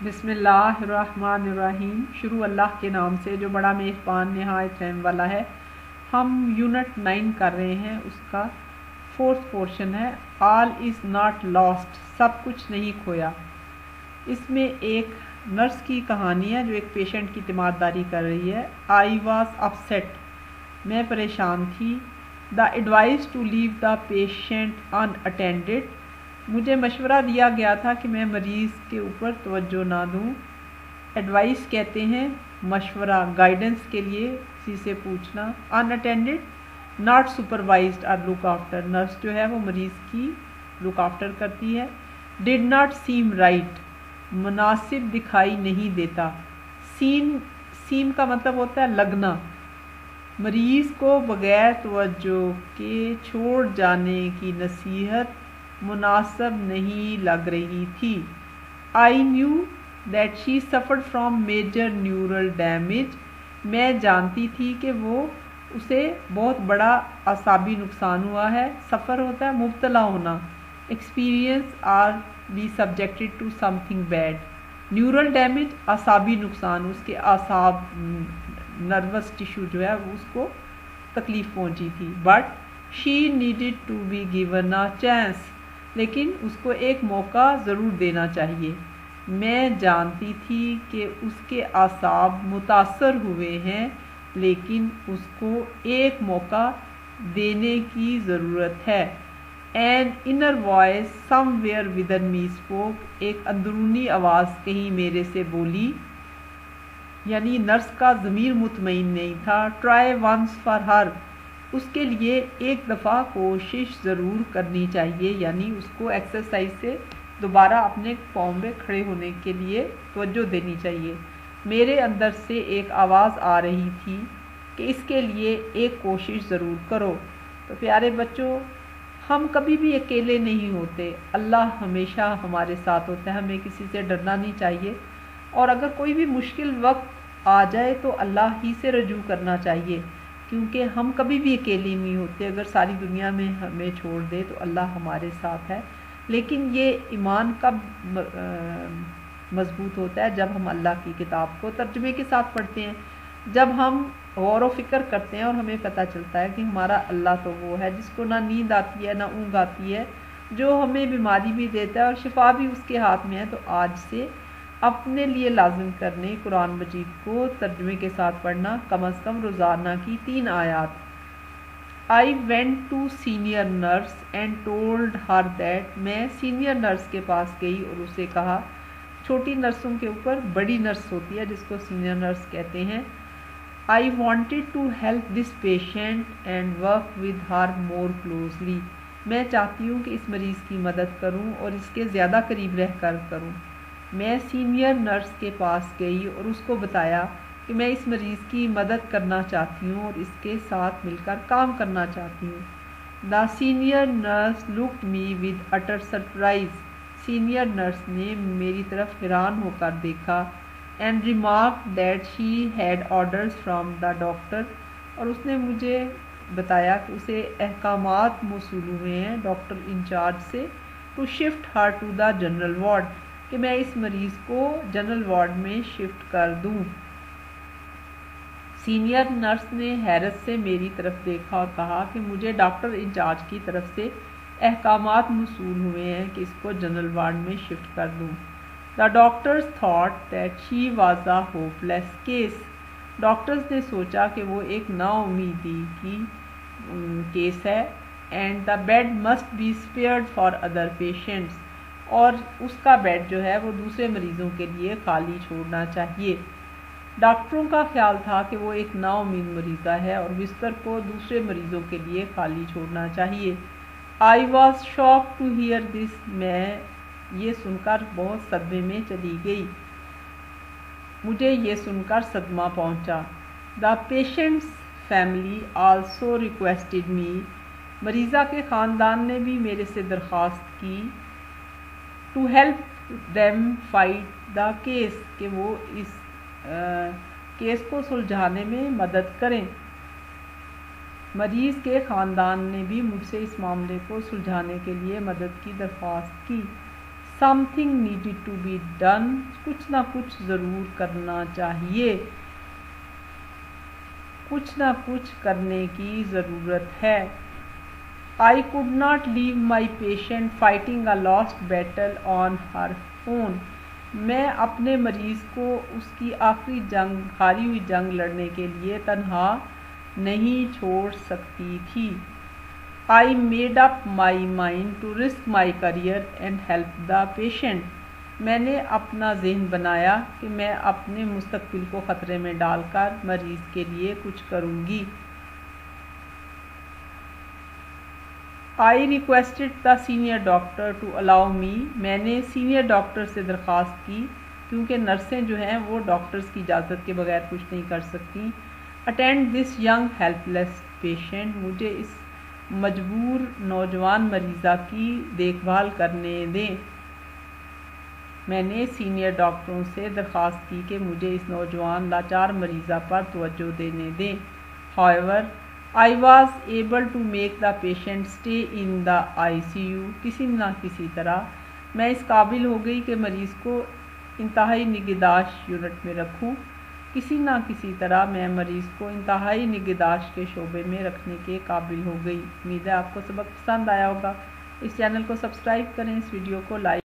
बिस्मिल्लाहिर्रहमानिर्रहीम। शुरू अल्लाह के नाम से जो बड़ा मेहरबान नहायत रहम वाला है। हम यूनिट 9 कर रहे हैं, उसका 4th पोर्शन है ऑल इज़ नॉट लॉस्ट, सब कुछ नहीं खोया। इसमें एक नर्स की कहानी है जो एक पेशेंट की तीमारदारी कर रही है। आई वॉज अपसेट, मैं परेशान थी। The advice to leave the patient unattended, मुझे मशवरा दिया गया था कि मैं मरीज़ के ऊपर तवज्जो ना दूँ। एडवाइस कहते हैं मशवरा, गाइडेंस के लिए किसी से पूछना। अनअटेंडेड, नॉट सुपरवाइज्ड और लुक आफ्टर, नर्स जो है वो मरीज़ की लुक आफ्टर करती है। डिड नॉट सीम राइट, मुनासिब दिखाई नहीं देता। सीम का मतलब होता है लगना। मरीज़ को बग़ैर तवज्जो के छोड़ जाने की नसीहत मुनासिब नहीं लग रही थी। I knew that she suffered from major neural damage, मैं जानती थी कि उसे बहुत बड़ा असाबी नुकसान हुआ है। सफ़र होता है मुब्तला होना। Experience or be subjected to something bad. Neural damage असाबी नुकसान, उसके आसाब नर्वस टिश्यू जो है उसको तकलीफ़ पहुंची थी। But she needed to be given a chance, लेकिन उसको एक मौका ज़रूर देना चाहिए। मैं जानती थी कि उसके आसाब मुतासर हुए हैं, लेकिन उसको एक मौका देने की ज़रूरत है। An inner voice somewhere within me spoke, एक अंदरूनी आवाज़ कहीं मेरे से बोली, यानी नर्स का ज़मीर मुतमईन नहीं था। ट्राई वंस फॉर हर, उसके लिए एक दफ़ा कोशिश ज़रूर करनी चाहिए, यानी उसको एक्सरसाइज से दोबारा अपने फॉर्म में खड़े होने के लिए तवज्जो देनी चाहिए। मेरे अंदर से एक आवाज़ आ रही थी कि इसके लिए एक कोशिश ज़रूर करो। तो प्यारे बच्चों, हम कभी भी अकेले नहीं होते, अल्लाह हमेशा हमारे साथ होता है। हमें किसी से डरना नहीं चाहिए, और अगर कोई भी मुश्किल वक्त आ जाए तो अल्लाह ही से रजू करना चाहिए, क्योंकि हम कभी भी अकेले नहीं होते। अगर सारी दुनिया में हमें छोड़ दे तो अल्लाह हमारे साथ है। लेकिन ये ईमान कब मजबूत होता है? जब हम अल्लाह की किताब को तर्जुमे के साथ पढ़ते हैं, जब हम गौर व फिक्र करते हैं और हमें पता चलता है कि हमारा अल्लाह तो वो है जिसको ना नींद आती है ना ऊँघ आती है, जो हमें बीमारी भी देता है और शिफा भी उसके हाथ में है। तो आज से अपने लिए लाजिम करने कुरान मजीद को तर्जुमे के साथ पढ़ना, कम अज़ कम रोज़ाना की 3 आयात। I went to senior nurse and told her that, मैं सीनियर नर्स के पास गई और उसे कहा, छोटी नर्सों के ऊपर बड़ी नर्स होती है जिसको सीनियर नर्स कहते हैं। I wanted to help this patient and work with her more closely, मैं चाहती हूँ कि इस मरीज़ की मदद करूँ और इसके ज़्यादा करीब रह कर करूँ। मैं सीनियर नर्स के पास गई और उसको बताया कि मैं इस मरीज़ की मदद करना चाहती हूँ और इसके साथ मिलकर काम करना चाहती हूँ। The senior nurse looked me with utter surprise, senior nurse ने मेरी तरफ हैरान होकर देखा। And remark that she had orders from the doctor, और उसने मुझे बताया कि उसे अहकामात मौसूल हुए हैं डॉक्टर इंचार्ज से, to shift her to the general ward, कि मैं इस मरीज़ को जनरल वार्ड में शिफ्ट कर दूं। सीनियर नर्स ने हैरत से मेरी तरफ देखा और कहा कि मुझे डॉक्टर इंचार्ज की तरफ से अहकामात मौसूल हुए हैं कि इसको जनरल वार्ड में शिफ्ट कर दूं। The doctors thought that she was a hopeless case, doctors ने सोचा कि वो एक नाउमीदी की केस है। And the bed must be spared for other patients, और उसका बेड जो है वो दूसरे मरीज़ों के लिए खाली छोड़ना चाहिए। डॉक्टरों का ख्याल था कि वो एक नाउमीद मरीज़ा है और बिस्तर को दूसरे मरीज़ों के लिए खाली छोड़ना चाहिए। I was shock to hear this, मैं ये सुनकर बहुत सदमे में चली गई, मुझे ये सुनकर सदमा पहुंचा। The patient's family also requested me, मरीज़ा के ख़ानदान ने भी मेरे से दरख्वास्त की, to help them fight the case, कि वो इस केस को सुलझाने में मदद करें। मरीज़ के ख़ानदान ने भी मुझसे इस मामले को सुलझाने के लिए मदद की दरख्वास्त की। something needed to be done, कुछ ना कुछ ज़रूर करना चाहिए, कुछ ना कुछ करने की ज़रूरत है। I could not leave my patient fighting a lost battle on her own. मैं अपने मरीज़ को उसकी आखिरी जंग, हारी हुई जंग लड़ने के लिए तन्हा नहीं छोड़ सकती थी। I made up my mind to risk my career and help the patient. मैंने अपना ज़हन बनाया कि मैं अपने मुस्तकबिल को ख़तरे में डालकर मरीज़ के लिए कुछ करूँगी। I requested the senior doctor to allow me. मैंने सीनियर डॉक्टर से दरख्वास्त की, क्योंकि नर्सें जो हैं वो डॉक्टर्स की इजाज़त के बगैर कुछ नहीं कर सकती। Attend this young helpless patient. मुझे इस मजबूर नौजवान मरीज़ा की देखभाल करने दें। मैंने सीनियर डॉक्टरों से दरख्वास्त की कि मुझे इस नौजवान लाचार मरीज़ा पर तवज्जो देने दें। However, I was able to make the patient stay in the ICU. किसी न किसी तरह मैं इस काबिल हो गई कि मरीज़ को इंतहाई निगहदाश्त यूनिट में रखूं। किसी न किसी तरह मैं मरीज़ को इंतहाई निगहदाश्त के शोबे में रखने के काबिल हो गई। उम्मीद है आपको सबक पसंद आया होगा। इस चैनल को सब्सक्राइब करें, इस वीडियो को लाइक